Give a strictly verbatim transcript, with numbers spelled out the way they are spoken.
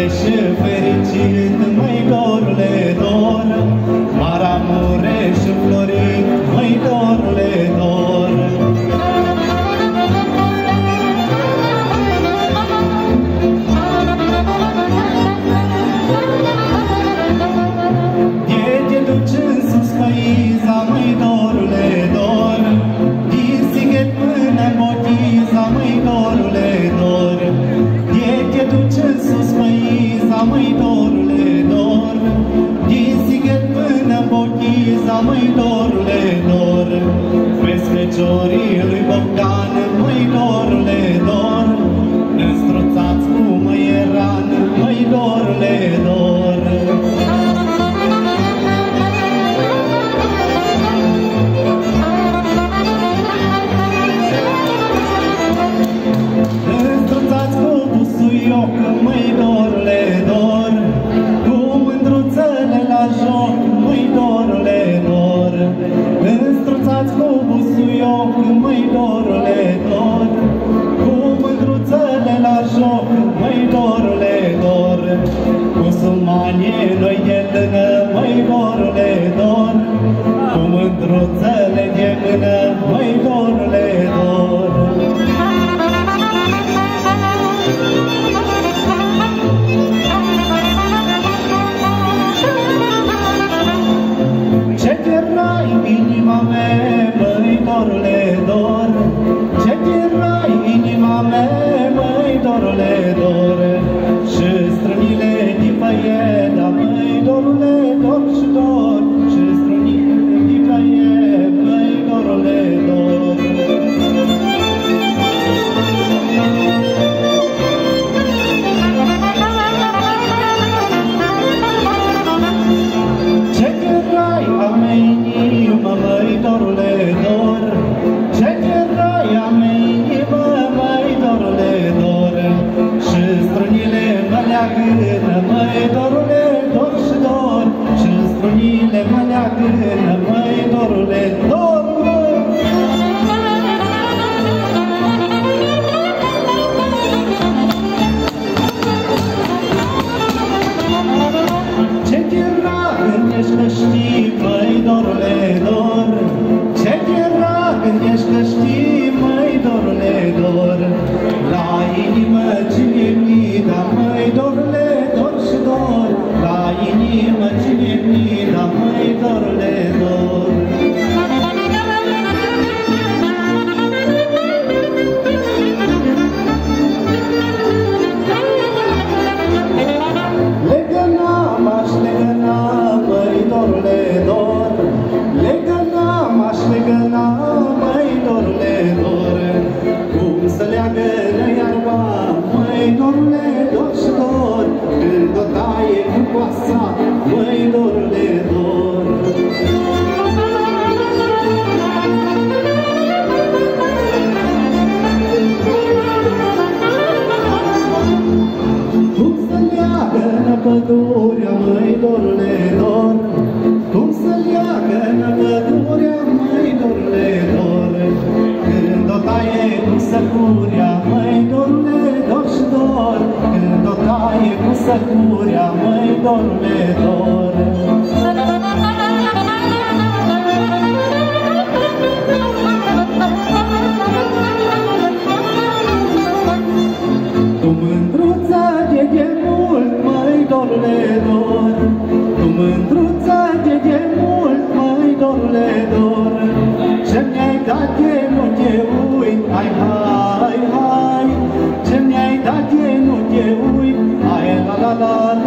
și fericit, măi dorule, dor, Maramureș florit, măi dorule, dor. Te duci în sus Păiza, măi dorule, dor, din Sighet până Botiza, măi dorule, dor. Te duci în sus Păiza, măi dorule, dor, din Sighet până Botiza, măi dorule, dor. Vezi feciorii lui Bogdan, măi dorule, dor, înstruțați cu măieran, măi dorule, dor. Înstruțați cu busuioc, măi dorule, dor, cu mândruțele la joc, măi dorule, dor. Înstruțați cu busuioc, măi dorule, dor, cu mândruțele la joc, măi dorule, dor. Cu sumanie noi de lână, măi dorule, dor, cu mândruțele de mână, măi dorule, dor. Ce tierai inima mea, măi dorule, dor, ce tierai inima mea, măi dorule, dor, și strunile din păieda, măi dorule, dor și dor, și strunile din păieda, măi dorule, dor. Ce tierai a mea inimă, măi dorule, dor, ce tierai a mea inimă, măi dorule, dor, și strunile mă leagână, măi dorule, dor și dor, și strunile mă leagână, măi dorule, dor. Ce tierra când ești că știi, măi dorule, dor, ce tierra când ești că știi, măi dorule, dor, la inimă cine mida, măi dorule, dor și dor, la inimă cine mida, măi dorule, dor. Legăna, m-aș legăna, măi dorule, dor, legăna, m-aș legăna, măi dorule, dor, cum să leagă-nă iarba, măi dorule, dor și dor, când o taie cu coasa, măi dorule, dor. Cum să leagă-nă pădurea, măi dorule, dor, cum să leagă-nă pădurea, măi dorule, dor, când o taie cu săcurea, măi dorule, dor și dor, când o taie cu săcurea, măi dorule, dor. Tu mândruța de demult, măi dorule, dor, tu mândruța de demult, măi dorule, dor, ce mi-ai dat de nu te uit, hai, hai, hai, ce mi-ai dat de nu te uit, hai, la, la, la,